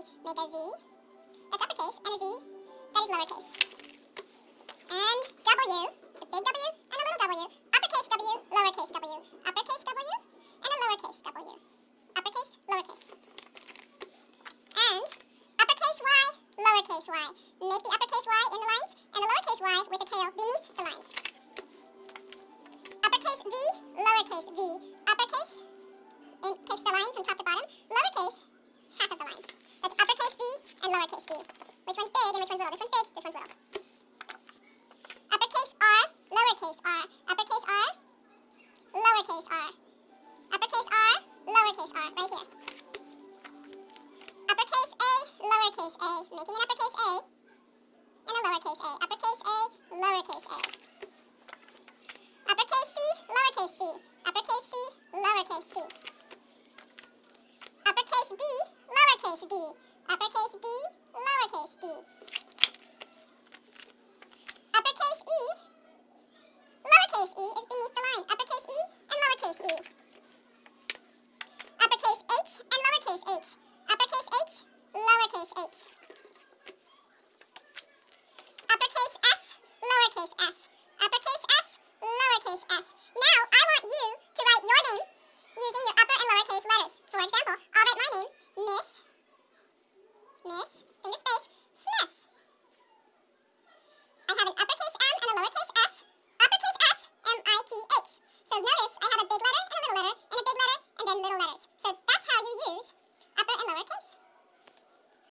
make a Z, that's uppercase, and a Z, that is lowercase. And W, the big W and a little w, uppercase W, lowercase w, uppercase W, and a lowercase w, uppercase, lowercase. And uppercase Y, lowercase y. Make the uppercase Y in the lines, and the lowercase y with the tail beneath the lines. Uppercase V, lowercase v. Uppercase takes the line from top to bottom, lowercase half of the line. That's uppercase V and lowercase v. Which one's big and which one's little? This one's big, this one's little. Uppercase R, lowercase r. Uppercase R, lowercase r. Uppercase R, lowercase r, right here. Uppercase A, lowercase a. Making an uppercase A and a lowercase a. Uppercase A, lowercase a. Uppercase C, lowercase c. Uppercase C, lowercase c. Uppercase D, lowercase d. Uppercase D, lowercase d. Uppercase E, lowercase e is beneath the line. Uppercase E and lowercase e. Uppercase H and lowercase h. Uppercase H, lowercase h. Uppercase S, lowercase s. Uppercase S, lowercase s. Now I want you to write your name using your upper and lowercase letters. For example,